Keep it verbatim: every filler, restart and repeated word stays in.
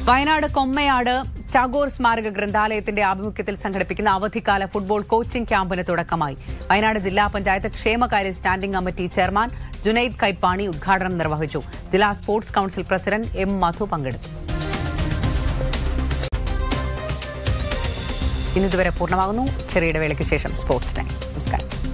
വയനാട് കൊമ്മയാട് ടാഗോർ സ്മാരക ഗ്രന്ഥാലയത്തിന്റെ ആഭിമുഖ്യത്തിൽ സംഘടിപ്പിക്കുന്ന അവധിക്കാല ഫുട്ബോൾ കോച്ചിംഗ് ക്യാമ്പിന് തുടക്കമായി. വയനാട് ജില്ലാ പഞ്ചായത്ത് ക്ഷേമകാര്യ standing committee chairman Junaid Kaippani ഉദ്ഘാടനം നിർവഹിച്ചു. ജില്ലാ sports council president M Madhu പങ്കെടുത്തു. ഇന്നിതുവരെ പൂർണ്ണമാകുന്നു. ചെറിയ ഇടവേളയ്ക്ക് ശേഷം സ്പോർട്സ് ടൈം. നമസ്കാരം.